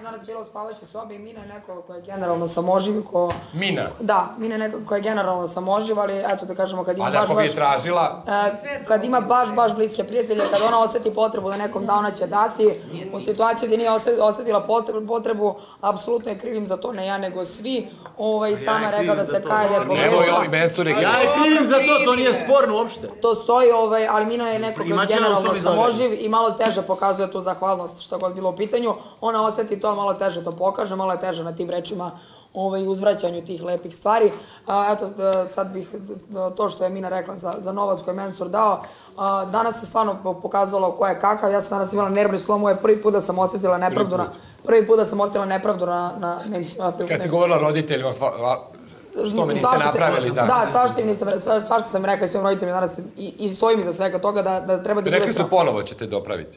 sam danas bila u spavaćoj sobi i Mina je neko ko je generalno samoživ. Mina? Da, Mina je neko ko je generalno samoživ, ali eto da kažemo kad ima baš... Ali ako bi je tražila? Kad ima baš bliske prijatelje, kad ona osjeti potrebu da nekom da, ona će dati. U situaciji gdje nije osjetila potrebu, apsolutno je krivim za to, ne ja, nego svi. Sama je rekla da se kaje, da je pogrešila. Ja je krivim za to, to nije sporno uopšte. To stoji, ali Mina je neko ko je generalno samoživ i malo teže pokazuje tu zahvalnost što god bilo u pitanju. Ona osjeti to, malo teže to pokaže, malo je teže na tim rečima uzvraćanju tih lepih stvari. Eto, sad bih to što je Mina rekla za novac koji je Mensur dao. Danas se stvarno pokazalo ko je kakav. Ja sam danas imala nervni slom, ovo je prvi put da sam osjetila nepravdu na... Kad si govorila roditeljima, što me niste napravili, da. Da, svašta sam rekla svojim roditeljima danas i stojim iza svega toga da treba da bude... Rekli su ponovo ćete dopraviti.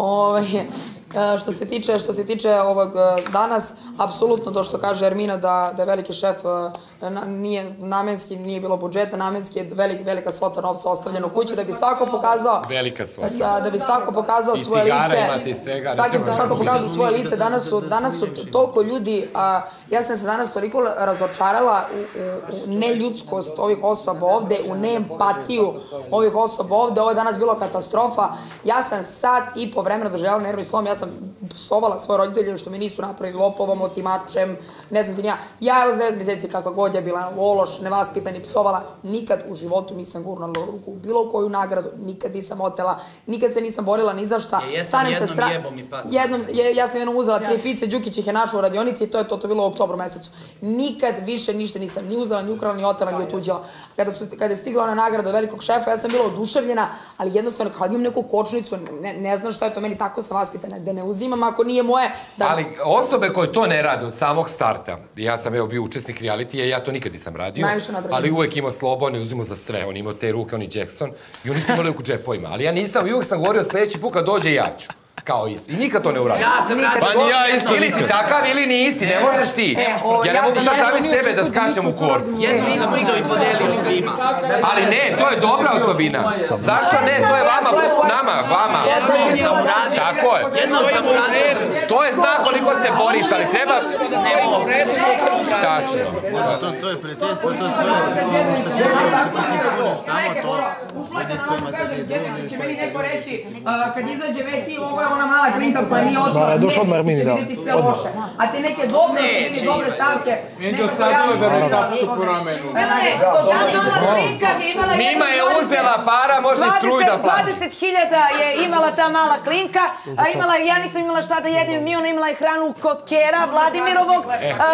Što se tiče ovog danas, apsolutno to što kaže Ermina da je veliki šef namenski, nije bilo budžeta, namenski je velika svota novca ostavljena u kući da bi svako pokazao... Velika svota. Da bi svako pokazao svoje lice. I cigara imate i svega. Svako pokazao svoje lice. Danas su toliko ljudi... Ja sam se danas toliko razočarala u neljudskost ovih osoba ovde, u neempatiju ovih osoba ovde. Ovo je danas bilo katastrofa. Ja sam sat i po vremena doživjela nervni slom. Ja sam psovala svoje roditelje što mi nisu napravili lopovom, otimačem, ne znam ti nija. Ja evo za 9 mjeseci kakva god je bila ološ, nevaspitani, psovala. Nikad u životu nisam gurnala ruku u bilo koju nagradu. Nikad nisam otela. Nikad se nisam borila ni za šta. Jesam jednom jebom i pasom. Ja sam jednom uzela 3 pice, Đukić ih je našao u radionici i to je to bilo u oktobru mesecu. Nikad više ništa nisam ni uzela, ni ukrala, ni otela, ni otuđila. Kada je stigla ona nagrada od velikog šefa, ja sam bila oduševljena, ali jednostavno kad imam neku kočnicu, ne znam šta je to, meni tako sam vaspitana, da ne uzimam ako nije moje. Ali osobe koje to ne rade od samog starta, ja sam bio učesnik realitija i ja to nikad nisam radio, ali uvek imao Slobodan i uzimao za sve, on imao te ruke, on i Jackson, i oni su imali oko džepovima, ali ja nisam, i uvek sam govorio sljedeći put kad dođe ja ću. Kao isto. I nikad to ne uradim. Pa ni ja isto. Ili si takav ili nisi, ne možeš ti. Ja ne mogu sad sami sebe da skačem u kor. Mi smo izovi podelili svima. Ali ne, to je dobra osobina. Zašto ne? To je vama. Jednom sam uradio. Tako je. Jednom sam uradio. To je znak koliko se boriš, ali treba... Tačno. To je prijateljstvo, to je ona mala klinka koja nije otvorila, neće vidjeti sve loše. A te neke dobre stavke... Meni dosadilo da me tapšu po ramenu. Mima je uzela para, može struj da plati. 20.000 je imala ta mala klinka, ja nisam imala šta da jedem, Mijona imala je hranu kod Kera, Vladimirovog,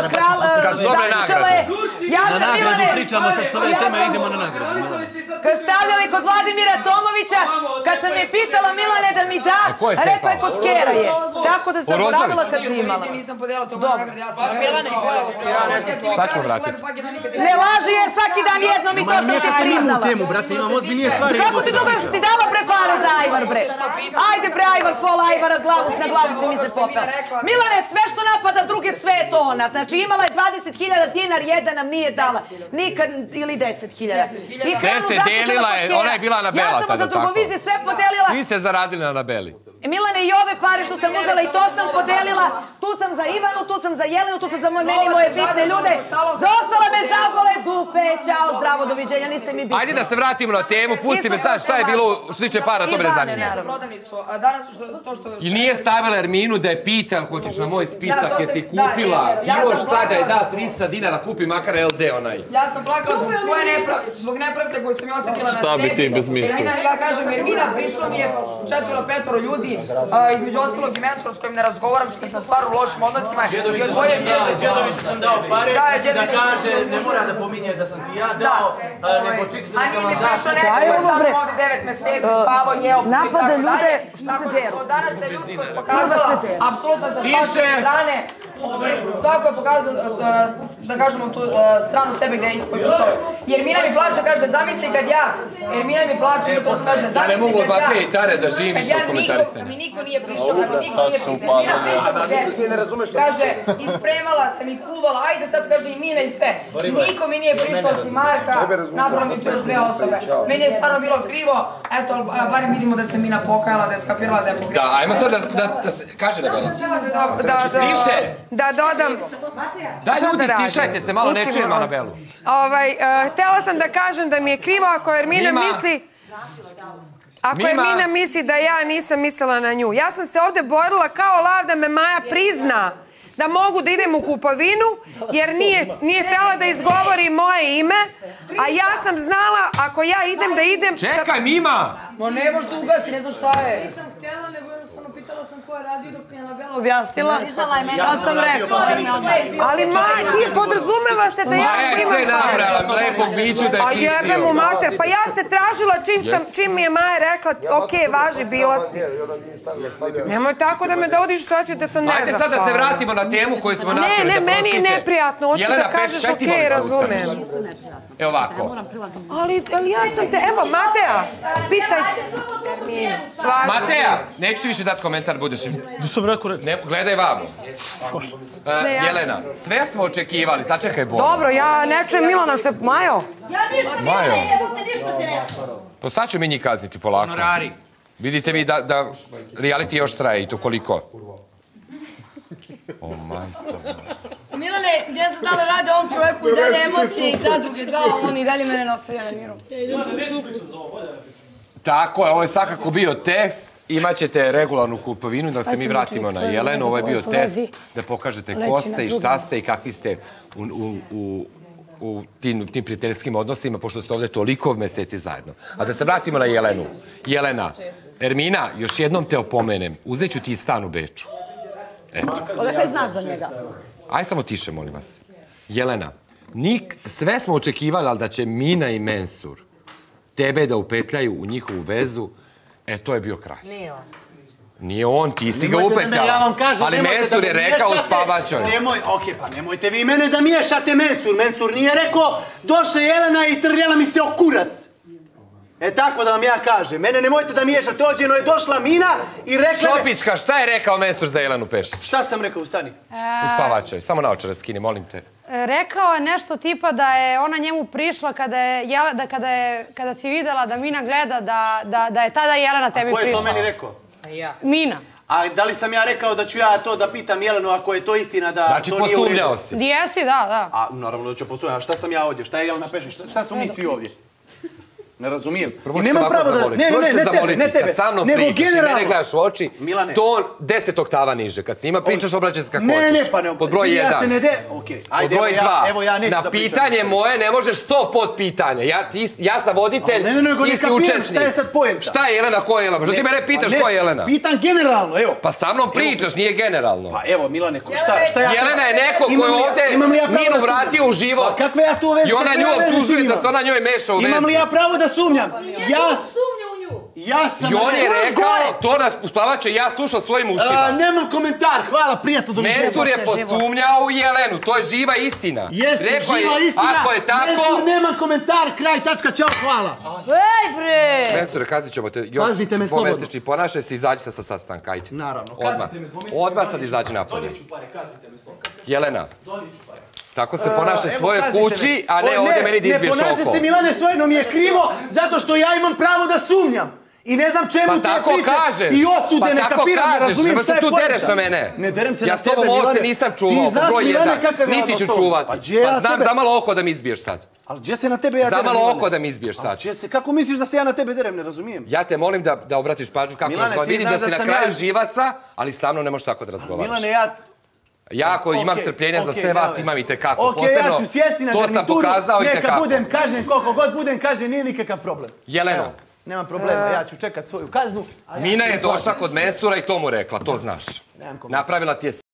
Na nagradu pričamo sad s ove teme, idemo na nagradu. Kad stavljali kod Vladimira Tomovića, kad sam je pitala Milane da mi da, rekla je kod Kera je. Tako da sam poradila kad si imala. Nisam podijela to nagradu, ja sam Milane. Sad ćemo vratiti. Ne laži jer svaki dan jednom i to sam ti priznala. Kako ti dugaš ti dala pre para za Ajvar bre? Ajde pre Ajvar, pola Ajvara, na glavu si mi se popela. Milane, sve što napada druge, sve je to ona. Znači imala je 20.000 dinar, jedan nam nije dala. Nikad ili 10.000. 10 delila je, ona je bila na Bela tada, tako? Ja sam za Drugovizije sve podelila. Svi ste zaradili na Beli. Milane, i ove pare što sam uzela i to sam podelila. Tu sam za Ivanu, tu sam za Jelenu, tu sam za meni moje bitne ljude. Za ostale me zabole dupe. Ćao, zdravo, doviđenja, niste mi bitni. Ajde da se vratimo na temu, pusti me sad šta je bilo što se tiče para, to me ne zanima. I nije stavila Erminu da je pitan, hoćeš na moj spisak, jesi kupila bilo šta da je da 300 dinara, kupi makar LD onaj. Ja sam plakala zbog nepravde koju sam i osjetila na sebi. Šta bi ti bez Mirka? Ja kažem, Ermina, prišlo mi je 4-5 ljudi, između ostalog i Mensur s kojim ne razgovaram, s kojim sam stvar u lošim odnosima. Đedoviću sam dao pare da kaže, ne mora da pominje da sam ti ja dao, nego čik se neka vam daš. A nije mi prišao neko koji sam ovdje 9 meseci spavao, jeo, napada ljude, što se deru. Danas se ljudskost pokazala, apsolutno sa svake strane. Svako je pokazao, da kažemo, tu stranu sebe gde je ispojio to. Jer Mina mi plače, kaže, zamisli kad Ermina mi plače i to kaže. Ja ne mogu od Mateje i Tare da živim više od komentarisanja. Mi niko nije prišao, niko nije prišao. Kaže, ispremala sam i kuvala, ajde sad kaže i Mina i sve. Niko mi nije prišao osim Marka, napravila mi tu još 2 osobe. Meni je stvarno bilo krivo, eto, barem vidimo da se Mina pokajala, da je skapirala da je pogriješila. Da, ajmo sad da se kaže da Bela. Tiše! Da dodam... Daj ljudi, stišajte se, malo ne čujemo na Belu. Htjela sam da kažem da mi je krivo ako Ermina misli... Ako Ermina misli da ja nisam mislila na nju. Ja sam se ovdje borila kao lav da me Maja prizna da mogu da idem u kupovinu, jer nije htjela da izgovori moje ime, a ja sam znala ako ja idem da idem... Čekaj, Mima! Ma ne možeš da ugasi, ne znam šta je. Nisam htjela, nego jednostavno pitala sam ko je radio dok mi je Anabela objasnila. Iznala je meni, tad sam rekla. Ali Maja, ti podrazumeva se da ja imam... Maja je nabrala, lepog biću da je čistio. A jebem u mater, pa ja te tražila čim mi je Maja rekla, okej, važi, bila si. Nemoj tako da me dovodiš u situaciju da sam nezahvalna. Ajde sad da se vratimo na temu koju smo načeli. Ne, meni je neprijatno, hoću da kažeš okej, razumem. Evo ovako. Ali ja sam te, evo, Mateja, pitaj. Mateja, neću ti više dati komentar, budeš... Gledaj vamo. Jelena, sve smo očekivali, sačekaj bolje. Dobro, ja ne čujem Milana što je... Majo? Ja ništa ti ne, evo te ništa ti ne. Pa sad ću mi njih kazniti polako. Vidite vi da reality još traje i to koliko? O, majko. Milane, gdje se dalje radi ovom čovjeku i dalje emocije i zadruge, dva, on i dalje mene nosi na miru. Tako je, ovo je svakako bio test. Imaćete regularnu kupovinu da se mi vratimo na Jelenu. Ovo je bio test da pokažete ko ste i šta ste i kakvi ste u tim prijateljskim odnosima, pošto ste ovdje toliko meseci zajedno. A da se vratimo na Jelenu. Jelena, Ermina, još jednom te opomenem, uzet ću ti stan u Beču. Eto. Odakle znaš za njega? Aj samo tiše, molim vas. Jelena, sve smo očekivali, ali da će Mina i Mensur tebe da upetljaju u njihovu vezu, to je bio kraj. Nije on. Nije on, ti si ga upetljala. Ali Mensur je rekao spavačoj. Okej, pa nemojte vi mene da miješate Mensur. Mensur nije rekao, došla Jelena i trljala mi se o kurac. Tako da vam ja kažem. Mene nemojte da miješate, ođeno je došla Mina i rekla... Šopićka, šta je rekao Mensur za Jelenu Pešić? Šta sam rekao, ustani? U spavačoj, samo naočare skini, molim te. Rekao je nešto tipa da je ona njemu prišla kada si videla da Mina gleda, da je tada Jelena tebi prišla. A ko je to meni rekao? Mina. A da li sam ja rekao da ću ja to da pitam Jelenu ako je to istina da znači, to nije u redu? posumnjao si. Jesi, da. A naravno da ću posumnjati. A šta sam ja ovdje? Šta je Jelena Pešić? Šta smo mi svi ovdje? Ne razumijem. I nemam pravo da... Ne tebe. Kad sa mnom pričaš i mene gledaš u oči, to 10 oktava niže. Kad s njima pričaš, obraćaj se kako hoćeš. Pod broj 1. Pod broj 2. Na pitanje moje ne možeš 100 pod pitanja. Ja sam voditelj, ti si učesnik. Šta je sad poenta? Šta je Jelena, ko je Jelena? Što ti mene pitaš ko je Jelena? Pitam generalno, evo. Pa sa mnom pričaš, nije generalno. Pa evo, Milane, šta ja... Jelena je neko ko je ovdje Minu vratio u život. Pa kakve ja tu veze? I ona nju optužuje da se ona njoj meša u vezi. Imam li ja pravo da sumnjam? Ja sumnja u nju. Ja sam... I on je rekao, to nas uspavače, ja slušam svojim ušima. Nemam komentar, hvala, prijatno doviđenja. Mensur je posumnjao u Jelenu, to je živa istina. Jeste, živa istina. Ako je tako... Mensur, nemam komentar, kraj, tačka, ćao, hvala. Ej bre! Mensure, kaznit ćemo te još dvomesečni, ponašaj se, izađi se sa sastanka, ajde. Naravno, kaznite me. Odmah sad izađi napolje. Jelena. Tako se ponaša svojoj kući, a ne ovdje meni da izbiješ oko. Ne ponaša se Milane svojno mi je krivo, zato što ja imam pravo da sumnjam. I ne znam čemu te priče i osude, ne kapiram, ne razumijem šta je poenta. Pa tako kažeš, tu dereš na mene. Ne derem se na tebe, Milane. Ja s tobom ovdje nisam čuvao, po broj 1. Niti ću čuvati. Pa znam zamalo oko da mi izbiješ sad. Ali gdje se na tebe ja derem? Zamalo oko da mi izbiješ sad. Kako misliš da se ja na tebe derem, ne razumijem? Ja te molim da obratiš pažnju kako razgovaram. Vidim da si na kraju živaca, ali sa mnom ne možeš tako da razgovaraš. Milane, ja ako imam strpljenja za sve vas, imam i tekako. Ok, ja ću sjesti na garnituru, to sam pokazao i tekako. Neka budem kažnjen, koliko god budem kažnjen, nije nikakav problem. Jeleno. Nemam problema, ja ću čekat svoju kaznu. Mina je došla kod Mensura i to mu rekla, to znaš. Napravila ti je